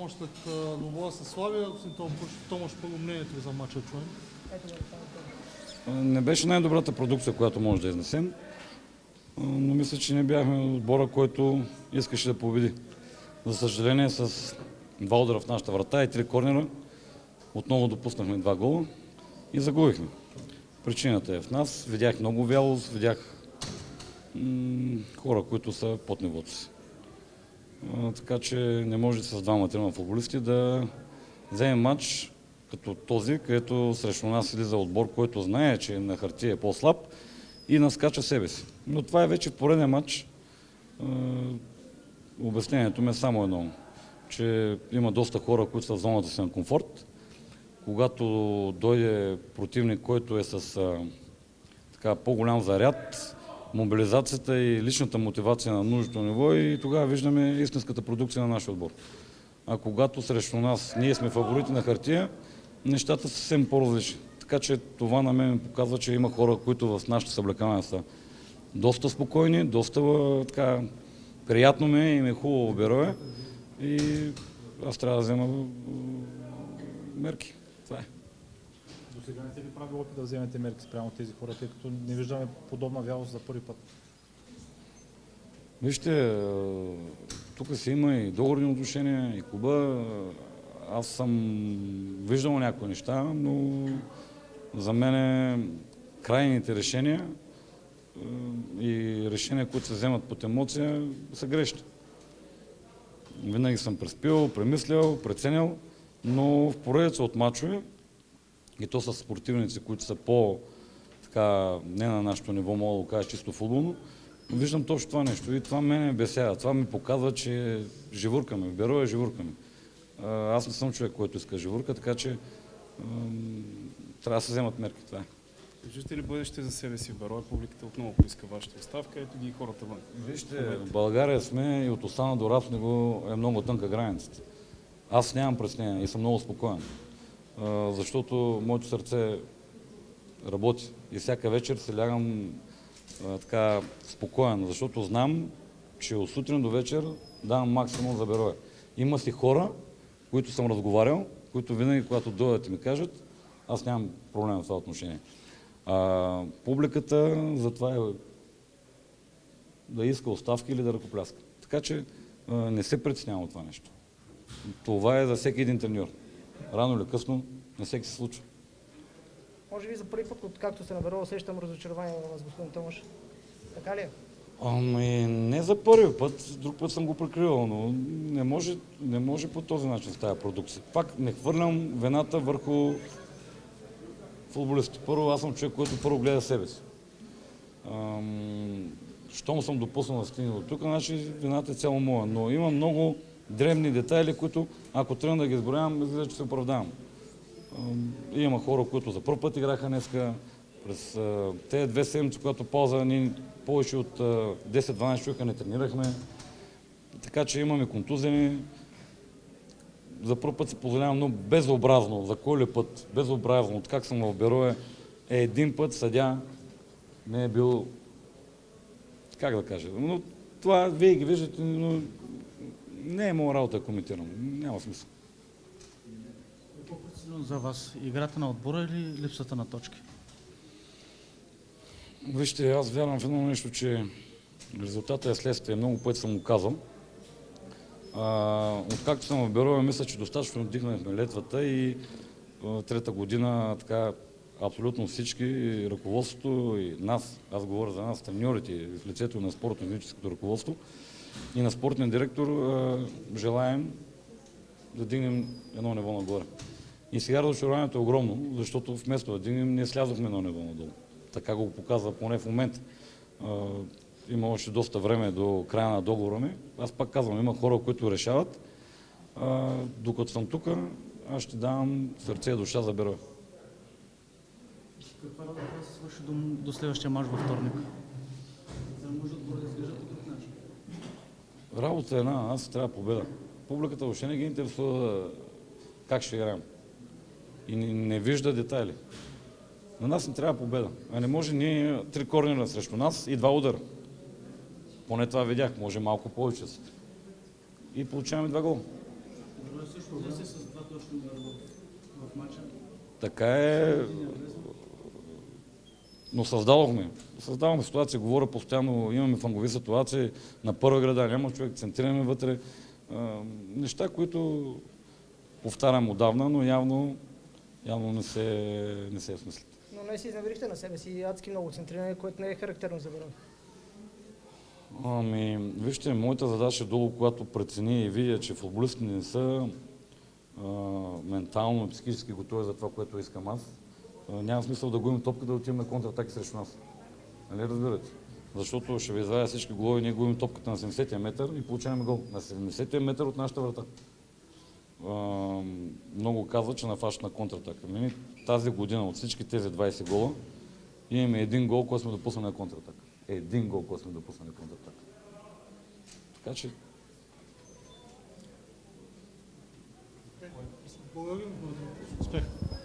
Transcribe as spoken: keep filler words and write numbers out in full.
нощ след двубоя със Славия. Томаш, първо мнението ви за мача чуем. Не беше най-добрата продукция, която може да изнесем, но мисля, че не бяхме отбора, който искаше да победи. За съжаление, с два удара в нашата врата и три корнера отново допуснахме два гола и загубихме. Причината е в нас. Видях много вялост, видях хора, които са под нивото си. А, така че не може с двама-трима футболисти да вземем матч като този, където срещу нас излиза отбор, който знае, че на хартия е по-слаб и наскача себе си. Но това е вече пореден матч. А, обяснението ми е само едно, че има доста хора, които са в зоната си на комфорт. Когато дойде противник, който е с а, така, по-голям заряд, мобилизацията и личната мотивация на нужното ниво, и тогава виждаме истинската продукция на нашия отбор. А когато срещу нас ние сме фаворити на хартия, нещата са съвсем по-различни. Така че това на мен показва, че има хора, които в нашите съблекания са доста спокойни, доста така, приятно ми е и ми е хубаво оберове и аз трябва да взема мерки. Това е. До сега не сте ли прави опит да вземете мерки спрямо тези хора, тъй като не виждаме подобна вялост за първи път? Вижте, тук си има и договорни отношения, и клуба. Аз съм виждал някои неща, но за мен крайните решения и решения, които се вземат под емоция, са грешни. Винаги съм преспил, премислял, преценял, но в поредица от мачове, и то са спортивници, които са по, така, не на нашето ниво, мога да го кажа чисто футболно, виждам точно това нещо и това мене бесява. Това ми показва, че живуркаме, в Берое живуркаме. Аз не съм човек, който иска живурка, така че трябва да се вземат мерки. Това е. Виждате ли бъдеще за себе си в Берое? Публиката отново поиска вашата оставка, ето ги хората вън. Вижте, в България сме и от остана до рабство е много тънка границата. Аз нямам притеснение и съм много спокоен, защото моето сърце работи и всяка вечер се лягам така спокоен, защото знам, че от сутрин до вечер давам максимум за Берое. Има си хора, които съм разговарял, които винаги, когато дойдат и ми кажат, аз нямам проблем в това отношение. А, публиката затова е да иска оставки или да ръкопляска. Така че а, не се притеснявам от това нещо. Това е за всеки един треньор. Рано или късно не всеки се случва. Може би за първи път, както се наберало, усещам разочарование на вас, господин Томаш. Така ли е? Ами не за първи път, друг път съм го прикривал, но не може, не може по този начин с тази продукция. Пак не хвърлям вината върху футболисти. Първо, аз съм човек, който първо гледа себе си. Ам, щом съм допуснал да стигне до тук, значи вината е цяло моя. Но има много дребни детайли, които ако тръгна да ги изброявам, изглежда, че се оправдавам. Ам, има хора, които за първ път играха днеска. През а, тези две седмици, когато полза, ние повече от десет-дванайсет човека не тренирахме. Така че имаме контузени. За първ път се позволявам, но безобразно, за кой ли път, безобразно, от как съм в Берое, е един път съдя не е бил, как да кажа, но това вие ги виждате, но не е моя работа да коментирам, няма смисъл. По-прецизно за вас, играта на отбора или липсата на точки? Вижте, аз вярвам в едно нещо, че резултатът е следствие, много пъти съм го казал. Откакто съм в Берое, мисля, че достатъчно вдихнахме летвата и а, трета година така абсолютно всички, и ръководството и нас, аз говоря за нас, треньорите, в лицето на спортно-техническото ръководство и на спортния директор, а, желаем да дигнем едно ниво нагоре. И сега разочарованието е огромно, защото вместо да дигнем, ние слязохме едно ниво надолу. Така го показва поне в момента. Има още доста време до края на договора ми. Аз пак казвам, има хора, които решават. А, докато съм тук, аз ще давам сърце и душа за Берое. Каква работа да се свърши до, до следващия мач във вторник? За да може да да изглежда по такъв начин? Работа е една, аз трябва победа. Публиката въобще не ги интересува как ще играем. И не, не вижда детайли. На нас не трябва победа. А не може ние три корнера срещу нас и два удара. Поне това видях, може малко повече. И получаваме два гола. Може да с два точни удара в, в матча. Така е, но създадохме. Създаваме ситуация, говоря постоянно, имаме фангови ситуации, на първа града няма човек, центрираме вътре. А, неща, които повтарям отдавна, но явно, явно не се, не се осмислят. Но не си изневерихте на себе си адски много центриране, което не е характерно за Берой. Ами, вижте, моята задача долу, когато прецени и видя, че футболистите не са а, ментално и психически готови за това, което искам аз, а, няма смисъл да губим топката да отиваме на контратаки срещу нас. Нали разбирате? Защото ще ви извадя всички голови, ние губим топката на седемдесетия метър и получаваме гол. На седемдесетия метър от нашата врата. А, много казва, че нафащат на контратака. Мини, тази година от всички тези двайсет гола имаме един гол, който сме допуснали на контратака. Един гол, който сме допуснали на контратака. Така че... Благодарим. Успех.